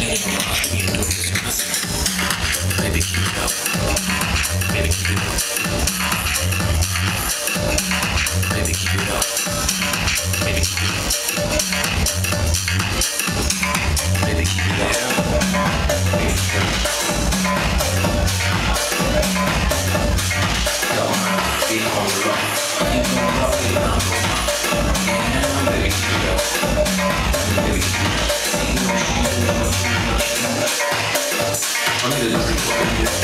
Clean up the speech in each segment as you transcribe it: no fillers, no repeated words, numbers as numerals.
Baby, keep it up. Baby, keep it up. Baby, keep it up. Baby, keep it up. Baby, keep it up. Baby, keep it up. Go on, keep on the rock. Keep on the rock, keep on the rock. Yeah, baby, keep it up. Baby, keep it up. I'm gonna do this before I get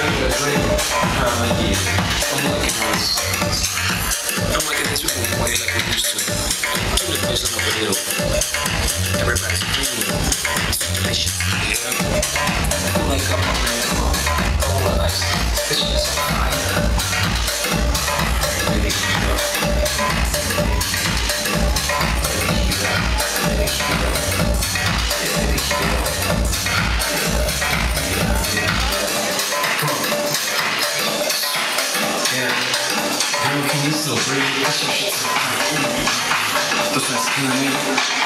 I'm liking this people way like we used to. I'm really pushing up a little. Everybody's dreaming. It's delicious. Yeah. I like up on there. All the nice. It's just fine. Baby, keep it up. Baby, keep it up. Baby, keep it up. Baby, keep it up. Can you still breathe? That's some shit. Doesn't scare me.